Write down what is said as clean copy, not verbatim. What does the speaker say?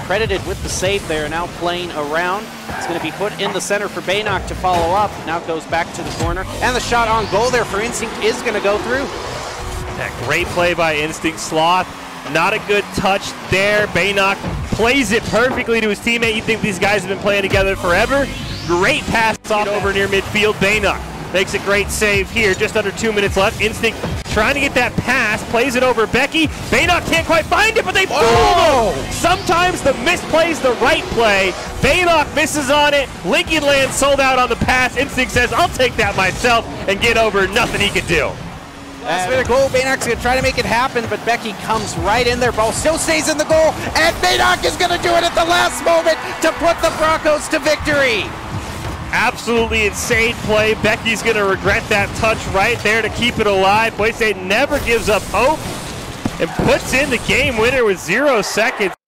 credited with the save there, now playing around. It's going to be put in the center for Baynock to follow up. Now goes back to the corner. And the shot on goal there for Instinct is going to go through. That great play by Instinct. Sloth, not a good touch there. Baynock plays it perfectly to his teammate. You think these guys have been playing together forever. Great pass off over near midfield. Baynock makes a great save here. Just under 2 minutes left. Instinct trying to get that pass, plays it over Becky. Baynock can't quite find it, but they fool him. Sometimes the misplay is the right play. Baynock misses on it. Lincoln Land sold out on the pass. Instinct says, I'll take that myself and get over. Nothing he can do. Last minute goal, Baynock's going to try to make it happen, but Becky comes right in there. Ball still stays in the goal, and Baynock is going to do it at the last moment to put the Broncos to victory. Absolutely insane play. Becky's going to regret that touch right there to keep it alive. Boise State never gives up hope and puts in the game winner with 0 seconds.